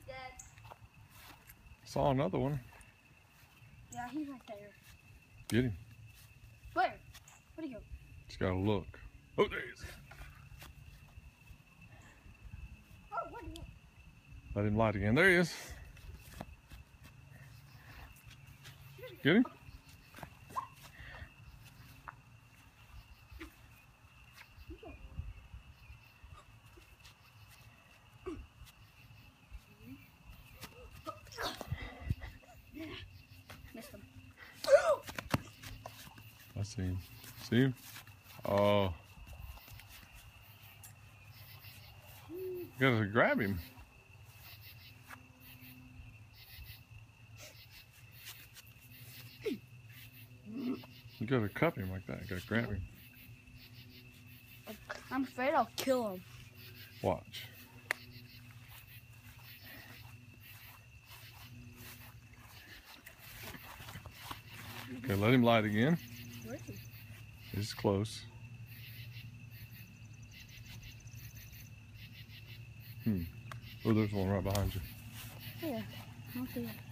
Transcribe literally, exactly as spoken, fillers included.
Saw another one. Yeah, he's right there. Get him. Where? Where'd he go? Just gotta look. Oh, there he is. Oh, where'd he go? Let him light again. There he is. Get him. Missed him. I see him. See him? Oh. You gotta grab him. You gotta cup him like that. You gotta grab him. I'm afraid I'll kill him. Watch. Okay, let him light again. Where is he? He's close. Hmm. Oh, there's one right behind you. Yeah, I don't see it.